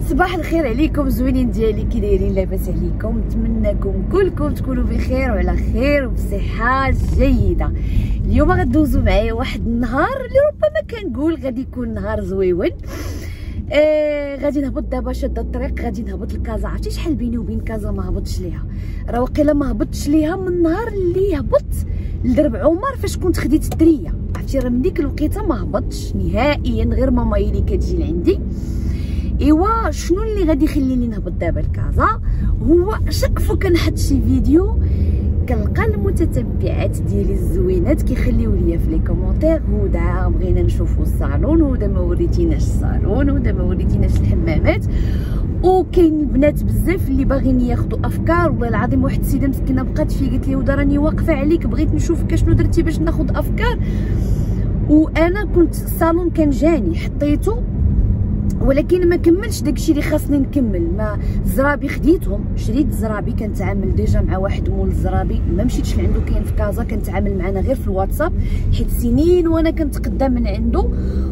صباح الخير عليكم زوينين ديالي، كي دايرين؟ لاباس عليكم؟ نتمنىكم كلكم تكونوا بخير وعلى خير وبصحه جيده. اليوم غدوزوا معايا واحد النهار اللي ربما كنقول غادي يكون نهار زويون. غادي نهبط دابا، شاده الطريق غادي نهبط لكازا. عرفتي شحال بيني وبين كازا ما هبطتش ليها؟ راه واقيلا ما هبطتش ليها من النهار اللي هبطت لدرب عمر فاش كنت خديت الدريه. عرفتي راه من ديك الوقيته ما هبطتش نهائيا، غير ماما هي اللي كتجي لعندي. ايوا شنو اللي غادي يخليني نهبط دابا لكازا؟ هو شاك فوا كنحط شي فيديو كنلقى المتتبعات ديالي الزوينات كيخليو ليا في لي كومونتير: هدى بغينا نشوفوا الصالون، هدى ما وريتيناش الصالون، هدى ما وريتيناش الحمامات. وكاين البنات بزاف اللي باغيين ياخذوا افكار. والله العظيم واحد السيده مسكينه بقات فيا قالت لي: هدى راني واقفه عليك، بغيت نشوفك شنو درتي باش ناخذ افكار. وانا كنت الصالون كان جاني حطيته ولكن ما كملش داكشي اللي خاصني نكمل. ما الزرابي خديتهم، شريت الزرابي، كنتعامل ديجا مع واحد مول الزرابي، ما مشيتش لعندو، كاين في كازا، كنتعامل معنا غير في الواتساب حيت سنين وانا كنتقدم من عنده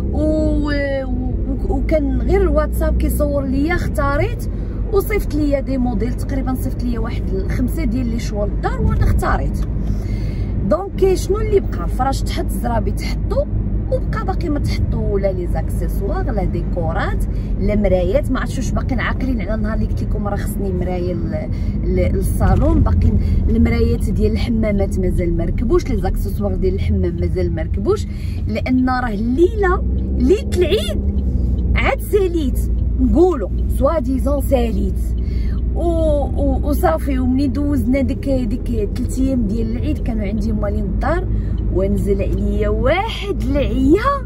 وكان غير الواتساب كيصور ليا. اختاريت وصيفط ليا دي موديل، تقريبا صيفط ليا واحد 5 ديال لي شوال الدار وانا اختاريت. دونك شنو اللي بقى؟ الفراش تحط، الزرابي تحطو، وبقى باقي ما تحطوا لا لي زاكسيسوار لا ديكورات لا مرايات. ما عرفتش واش باقيين عاقلين على النهار اللي قلت لكم راه خصني مرايه للصالون. باقيين المرايات ديال الحمامات مازال ما ركبوش، لي زاكسيسوار ديال الحمام مازال ما ركبوش، لان راه الليله ليله العيد عاد ساليت، نقولوا سوا ديزون ساليت وصافي. ومنين دوزنا ديك 3 ايام ديال العيد كانوا عندي مالين الدار، ونزل عليا واحد العيا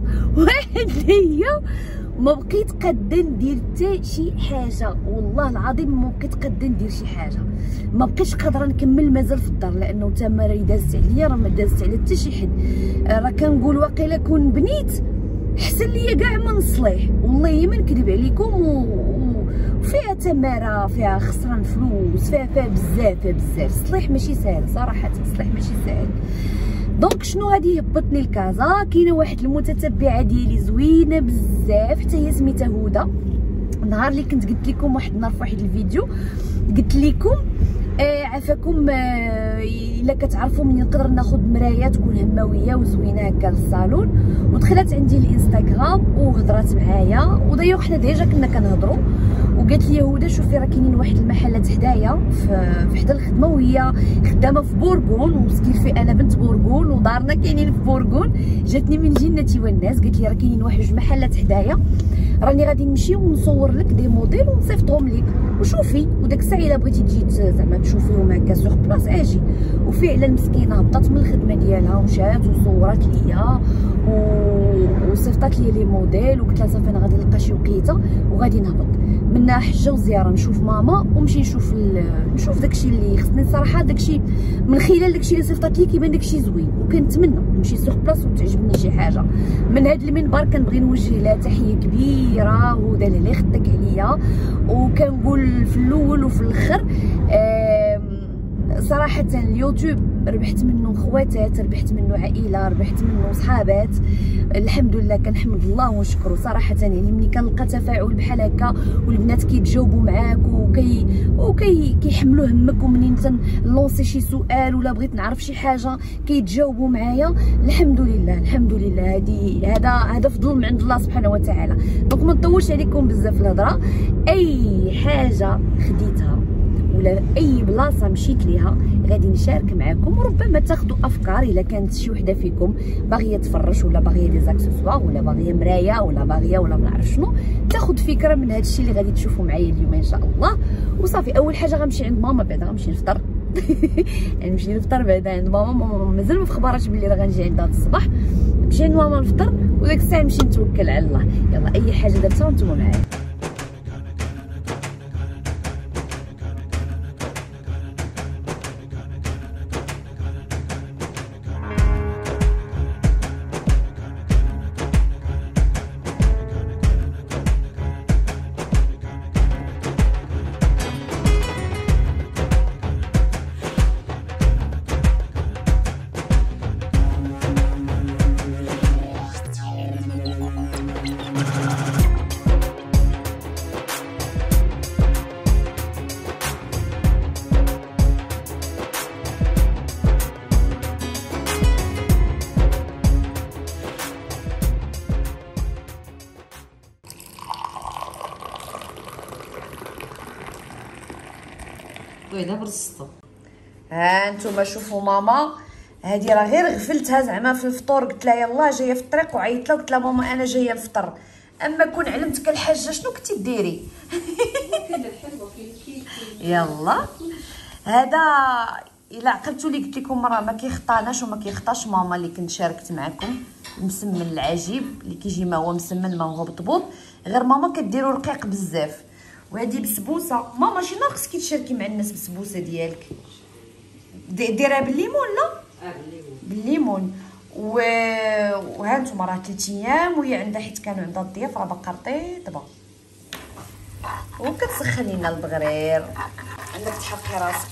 ما بقيت قادة ندير حتى شي حاجه. والله العظيم ما بقيت قادة ندير شي حاجه، ما بقيتش قادره نكمل مازال في الدار، لانه تما راه دازت عليا، راه ما دازت على حتى شي حد. راه كنقول واقيلا كون بنيت حسن ليا كاع من الصليح، والله ما نكذب عليكم. وفيها تماره، فيها خسران فلوس، فيها بزاف الصليح ماشي ساهل صراحه، الصليح ماشي ساهل. دونك شنو غادي يهبطني لكازا؟ كاينه واحد المتتبعه ديالي زوينه بزاف حتى هي سميتها هدى. النهار اللي كنت قلت لكم واحد النهار في واحد الفيديو قلت لكم عافاكم الا كتعرفوا منين نقدر ناخذ مرايه تكون هماويه وزوينه هكا للصالون. ودخلت عندي الانستغرام وهضرات معايا، ودايوغ حنا ديجا كنا كنهضروا، وقالت لي: هدى شوفي راه كاينين واحد المحلات حدايا في حدا الخدمه، وهي خدامه في بورغون، وسكيفي انا بنت بورغون ودارنا كاينين في بورغون. جاتني من جنتي والناس، قالت لي: راه كاينين واحد جوج محلات حدايا، راني غادي نمشي ونصور لك دي موديل ونصيفطهم لك وشوفي، وداك الساعه الا بغيتي تجي زعما تشوفيهم هكا سوغ بلاص اجي. وفعلا المسكينه هبطت من الخدمه ديالها ومشات وصورات ليا وصيفطات لي لي موديل، وقلت لها صافي انا غادي نلقى شي وقيته وغادي نهبط منها حجه وزياره، نشوف ماما ونمشي نشوف داكشي اللي خصني. صراحه داكشي من خلال داكشي اللي صيفطات لي كيبان داكشي زوين، وكنتمنى نمشي سوغ بلاص وتعجبني شي حاجه. من هذا المنبر كنبغي نوجه لها تحيه كبيره، هدى اللي خدك عليا. وكنقول في الاول وفي الاخر صراحه اليوتيوب ربحت منه خواتات، ربحت منه عائله، ربحت منه صحابات، الحمد لله كنحمد الله ونشكره صراحه. يعني ملي كنلقى تفاعل بحال هكا والبنات كيتجاوبوا معاك كيحملوا همك، ومنين تنلونسي شي سؤال ولا بغيت نعرف شي حاجه كيتجاوبوا معايا، الحمد لله. هذا فضل من عند الله سبحانه وتعالى. دونك ما نطولش عليكم بزاف الهضره. اي حاجه خديتها ولا اي بلاصه مشيت ليها غادي نشارك معكم، وربما تاخذوا افكار. الا كانت شي وحده فيكم باغيه تفرش ولا باغيه دي زاكسيسوار ولا باغيه مرايه ولا باغيه ولا ما نعرف شنو، تاخذ فكره من هذا الشيء اللي غادي تشوفوا معايا اليوم ان شاء الله. وصافي اول حاجه غنمشي عند ماما، بعدا غنمشي نفطر نمشي نفطر بعدا عند ماما مازال ما فخبراتش بلي راه غنجي عندها هذا الصباح. نمشي عند ماما نفطر، وداك الساعه نمشي نتوكل على الله. يلا اي حاجه درتها وانتم معايا. طويله برصتو. ها نتوما شوفوا ماما، هذه راه غير غفلتها زعما في الفطور، قلت لها يلاه جايه في الطريق وعيطت لها قلت لها ماما انا جايه نفطر. اما كون علمتك الحاجه شنو كنتي ديري؟ يلا هذا الا عقلتوا لي قلت لكم مره ما كيخطاناش وما كيخطاش ماما اللي كنت شاركت معكم، المسمن العجيب اللي كيجي ما هو مسمن ما هو بطبوط، غير ماما كديروا رقيق بزاف. وهذه بسبوسه ماما شي ناقص كي تشاركي مع الناس بسبوسه ديالك ديرها بالليمون. لا بالليمون. وها نتوما راه 3 ايام وهي عندها حيت كانوا عندها الضياف راه باقا رطيبه وكتسخني لنا البغرير. عندك تحرقي راسك.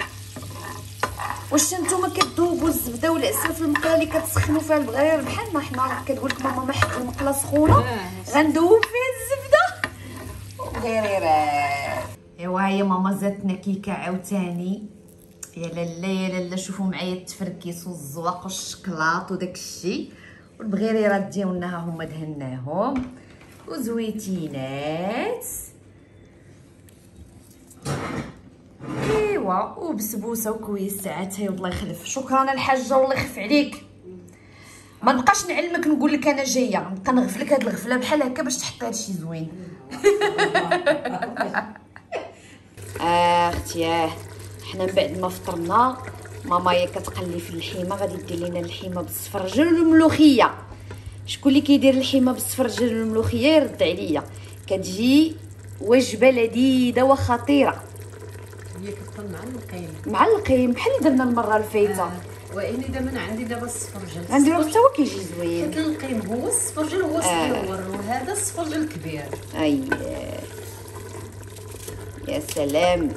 واش نتوما كتذوبوا الزبده والعسل في المقله اللي كتسخنوا فيها البغرير بحالنا حنا؟ كتقول لك ماما ما حيت المقله سخونه غندوب فيها الزبده وغيريرات. ايوا هي ماما زادتنا كيكه عاوتاني. يا لالا يا لالا شوفوا معايا التفركيس والزواق والشكلاط وداك الشيء، والبغيريرات ديالنا ها هما دهناهم وزويتينات. ايوا وبسبوسه وكويسات. هاي والله يخلف. شكرا الحاجه والله يخف عليك. ما نبقاش نعلمك نقول لك انا جايه، نبقى نغفلك هاد الغفله بحال هكا باش تحطي هادشي زوين. اختي حنا من بعد ما فطرنا ماما هي كتقلي في اللحيمه، غادي دير لينا اللحيمه بالسفرجل والملوخيه. شكون اللي كيدير اللحيمه بالسفرجل والملوخيه يرد عليا، كتجي وجبه لذيذه وخطيره. هي كتكون مع القيم بحال اللي درنا المره الفايته. واني دابا عندي دابا السفرجل، عندي حتى هو كيجي زوين. القيم هو السفرجل هو صغير وهذا السفرجل كبير. يا سلام.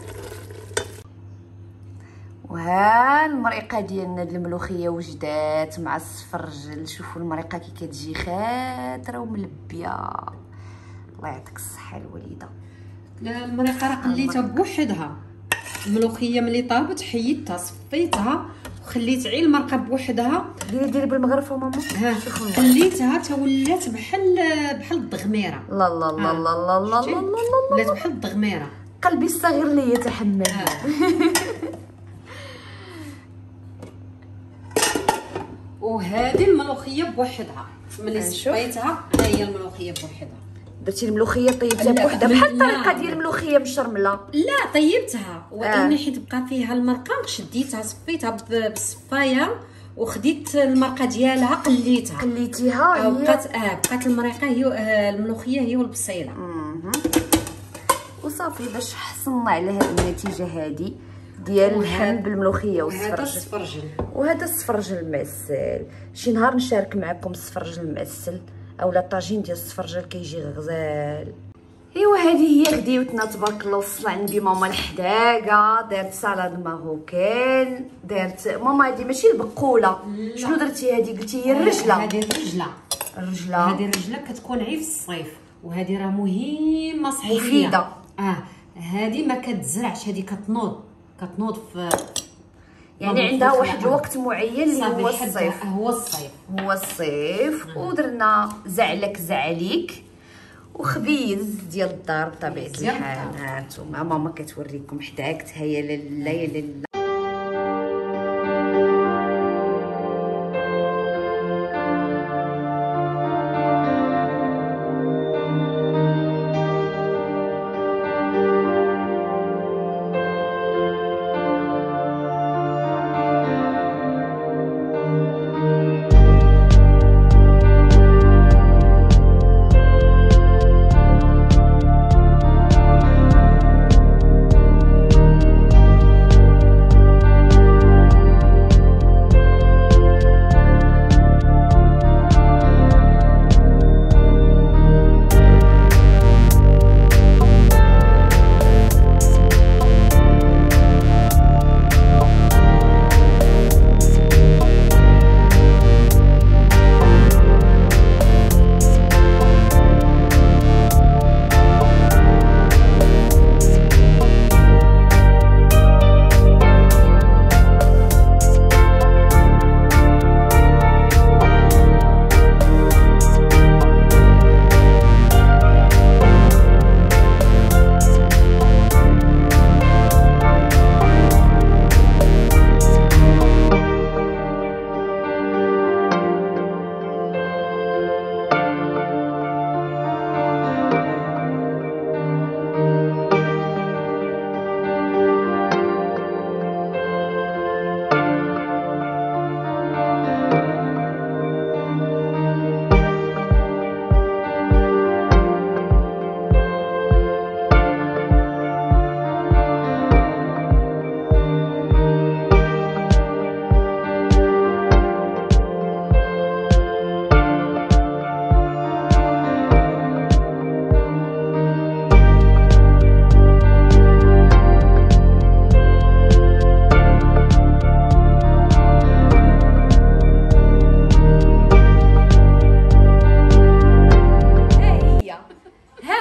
وها المريقه ديالنا د الملوخيه وجدات مع السفرجل. شوفوا المريقه كي كتجي خاطره وملبيه. الله يعطيك الصحه الوليده. لا المريقه راه قليتها بوحدها. الملوخيه ملي طابت حيدتها صفيتها وخليت غير المرقه بوحدها. ديري بالمغرفه ماما. قليتها تا ولات بحال الضغميره. لا لا لا لا لا لا لا ولات بحال الضغميره. قلبي الصغير اللي يتحمل. وهذه الملوخيه بوحدها ملي صفيتها. ها هي الملوخيه بوحدها. درتي الملوخيه طيبتها بوحدها بحال الطريقه ديال الملوخيه مشرمله. لا طيبتها واني حيت بقى فيها المرقه شديتها صفيتها بالصفايه وخديت المرقه ديالها قليتيها بقات المريقه هي الملوخيه هي والبصيله. وصافي باش حصلنا على هذه النتيجه هذه ديال اللحم بالملوخيه والسفرجل. وهذا السفرجل المعسل. شي نهار نشارك معكم السفرجل المعسل اولا الطاجين ديال السفرجل كيجي غزال. ايوا هذه هي غديوتنا تبارك الله. وصل عندي ماما الحداقه، دارت سالاد ماروكان، دارت ماما هذه ماشي البقوله. شنو درتي هذه؟ قلتي هي الرجله. هذه الرجله هذه الرجله كتكون غير في الصيف، وهذه راه مهمه صحيه مفيده. هذه ما كتزرعش، هذه كتنوض في يعني عندها واحد الوقت معين اللي هو الصيف. ودرنا زعليك وخبيز ديال الدار بطبيعه الحال. ها انتم ماما كتوريكم حداكتها. يا لاله يا لاله.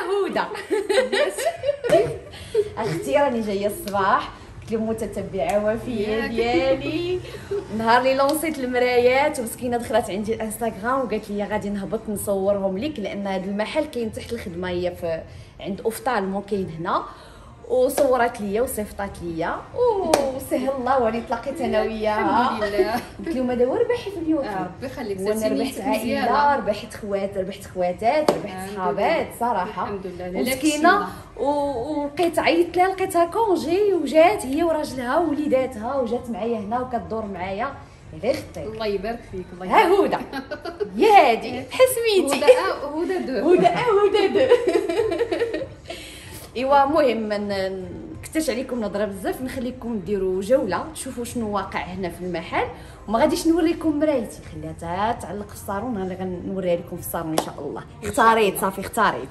هدى اختي راني جايه الصباح قلت لهم متتبعه وفيه ديالي نهار اللي لونسيت المرايات ومسكينه دخلت عندي الانستغرام وقالت لي غادي نهبط نصورهم لك لان هذا المحل كاين تحت الخدمه هي في عند اوفتالمو كاين هنا وصورت ليا وصيفطات ليا وسهل الله ولي تلاقيت انا وياها الحمد لله. قلت لهم هذا هو ربحي في اليوم ربي يخليك وانا ربحت عائله ربحت خواتات ربحت صحابات صراحه الحمد لله مسكينه ولقيت عيطت لها لقيتها كونجي وجات هي وراجلها ووليداتها وجات معايا هنا وكدور معايا غير اختي الله يبارك فيك الله ها هدى يا هادي حسميتي هدى دو ايوا المهم كنتش عليكم نهضر بزاف نخليكم ديروا جوله تشوفوا شنو واقع هنا في المحل وما غاديش نوريكم مرايتي خليها تعلق في الصالون انا غنوريها لكم في الصالون ان شاء الله اختاريت صافي اختاريت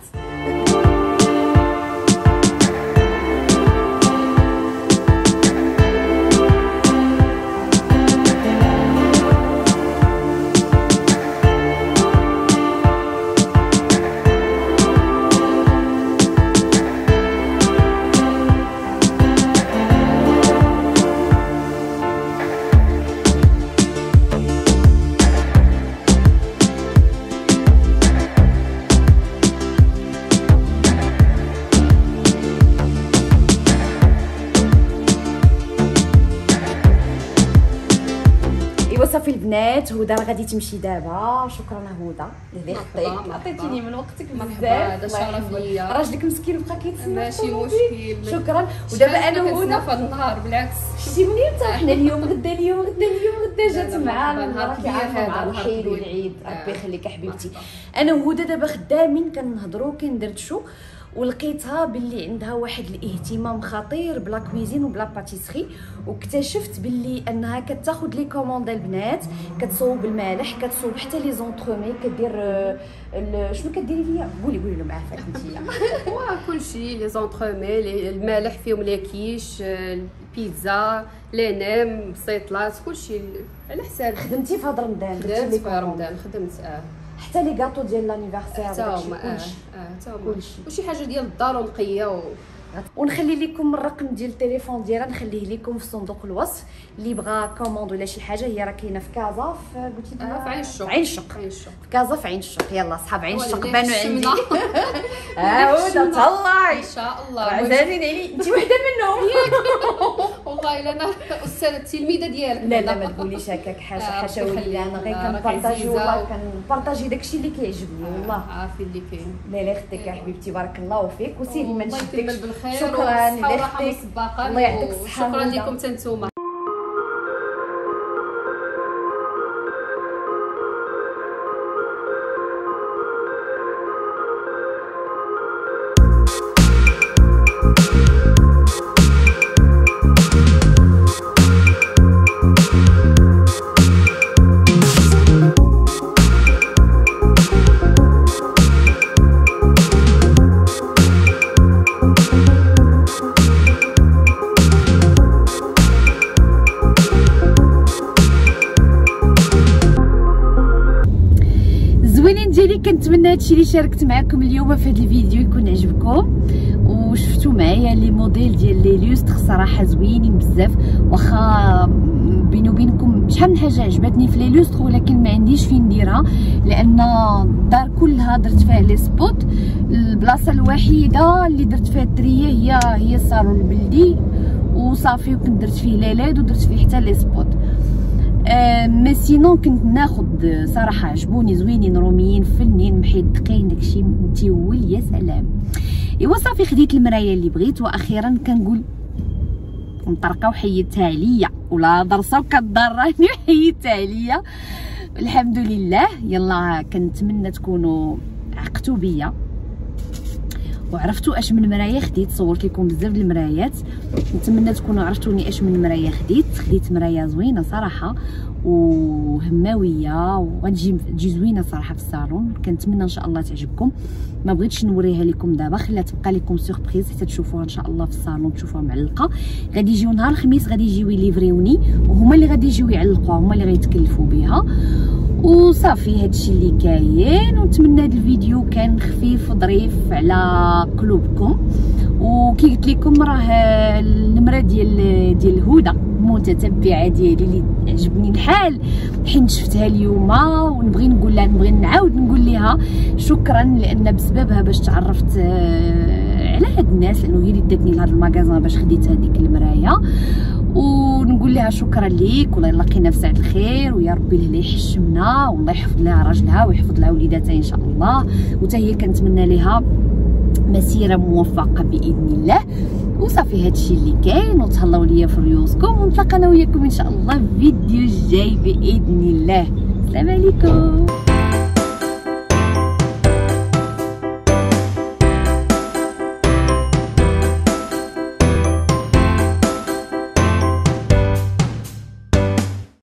صافي البنات هدى راه غادي تمشي دابا شكرا هدى اللي خطيت عطيتيني من وقتك بزاف هذا شرف ليا راجلك مسكين بقى كيتسنى ماشي مشكل شكرا ودابا انا وهدى في النهار بالعكس شتي منين حنا اليوم غدا جات معانا راكي عارفه مع الحيد والعيد ربي يخليك حبيبتي انا وهدى دابا خدامين كنهضروا كندردشوا ولقيتها باللي عندها واحد الاهتمام خطير بلا كويزين وبلا باتيسري واكتشفت باللي انها كتاخذ لي كوموند البنات كتصوب المالح كتصوب حتى لي زونطرومي كدير شنو كديري ليا قولي لهم عافاك انتيا كلشي لي زونطرومي المالح فيهم لي كيش البيتزا لي نيم بسيطلات كلشي على حساب خدمتي في هذا رمضان خدمت في رمضان خدمت حتى لي غاطو ديال لانيفرسير حتى هما وشي حاجه ديال الدار ونقيه ونخلي لكم الرقم ديال التليفون ديالها نخليه لكم في صندوق الوصف اللي بغى كوموند ولا شي حاجه هي راه كاينه في كازا في قلتي في عين الشوق في كازا في عين الشوق يلا صحاب عين الشوق بانوا عندي هدى تهلاي ان شاء الله عزازين علي انت وحده منهم والله الا انا استاذه التلميذه ديالك لا ما تقوليش هكاك حاشا ولله انا غير كنبارطاجي والله كنبارطاجي داكشي اللي كيعجبني والله عارفين اللي كاين لا اختك يا حبيبتي بارك الله فيك وسيري ما نشدكش شكرا لاختك الله يعطيك الصحه شكرا لكم حتى نتوما كنتمنى هادشي اللي شاركت معكم اليوم في هذا الفيديو يكون عجبكم وشفتوا معايا لي موديل ديال لي لوستر صراحه زوينين بزاف واخا بيني وبينكم شحال من حاجه عجبتني في لي لوستر ولكن ما عنديش فين نديرها لان الدار كلها درت فيها لي سبوت البلاصه الوحيده اللي درت فيها التريه هي الصالون البلدي وصافي وكنت درت فيه ليلاد ودرت فيه حتى لي سبوت مي سينون كنت ناخذ صراحه عجبوني زوينين روميين فنين محدقين داكشي متيول يا سلام ايوا صافي خديت المرايه اللي بغيت واخيرا كنقول مطرقه وحيدتها عليا ولا ضرسه وكضراني وحيدتها عليا الحمد لله يلا كنتمنى تكونوا عقتوا بيا وعرفتوا اش من مرايه خديت صورت لكم بزاف د المرايات نتمنى تكونوا عرفتوني اش من مرايه خديت مرايه زوينه صراحه وهماويه، وغتجي زوينه صراحه في الصالون. كنتمنى ان شاء الله تعجبكم. ما بغيتش نوريها لكم دابا، خليها تبقى لكم سوربريز حتى تشوفوها ان شاء الله في الصالون، تشوفوها معلقه. غادي يجيو نهار الخميس، غادي يجيو يليفريوني، وهما اللي غادي يجيو يعلقوها، هما اللي غيتكلفوا بها. وصافي هادشي اللي كاين. ونتمنى هاد الفيديو كان خفيف وظريف على قلوبكم. وكي قلت لكم راه النمره ديال هدى متتبعه ديالي اللي عجبني الحال حين شفتها اليوم، ونبغي نقول لها، نبغي نعاود نقول لها شكرا، لان بسببها باش تعرفت على هاد الناس، لانه هي اللي داتني لهاد المغازان باش خديت هذيك المرايه. ونقول لها شكرا ليك، والله يلاقينا في ساعه الخير، ويا ربي اللي يحشمنا، والله يحفظ لها راجلها ويحفظ لها وليداتها ان شاء الله. وتا هي كنتمنى لها مسيره موفقه باذن الله. وصافي هادشي اللي كاين، وتهلاو ليا في ريوسكم، ونتلاقى انا وياكم ان شاء الله في فيديو جاي باذن الله. السلام عليكم.